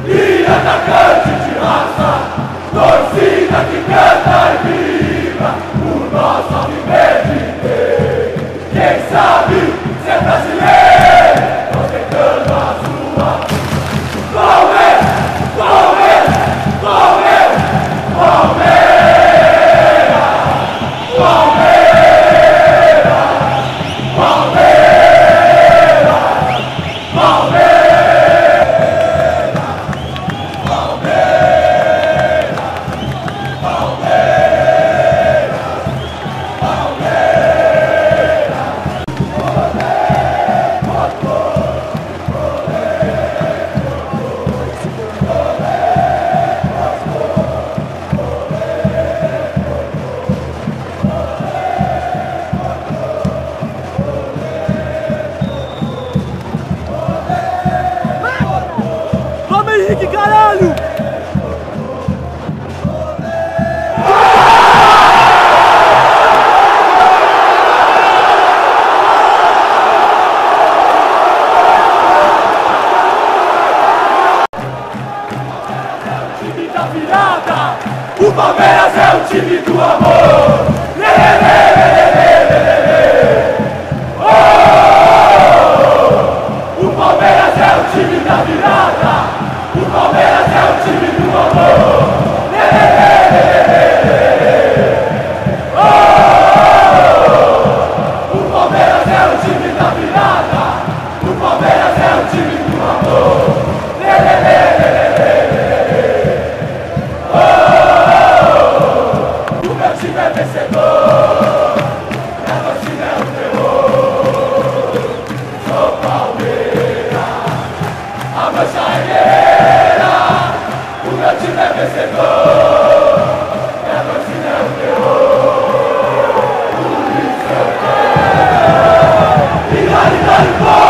e atacante de raça, torcida que canta e vibra o nosso alviverde. Quem sabe ser brasileiro, ostentando a sua. Palmeiras, Palmeiras, Palmeiras, Palmeiras, Palmeiras, Palmeiras, Palmeiras. Vamos, Henrique, caralho! Time da virada, o Palmeiras é o time do amor. Lê, lê, lê, lê, lê, lê, lê, lê. Oh! O Palmeiras é o time da virada, o Palmeiras é o time do amor. Lê, lê, lê, lê, lê, lê, lê. Oh! O Palmeiras é o time da virada, o Palmeiras é o time do amor. Lê, lê, lê, lê, lê, lê. O meu time é vencedor, minha torcida é o terror. Sou Palmeiras, a mancha é guerreira. O meu time é vencedor, minha torcida é o terror. Por isso eu quero, e dá,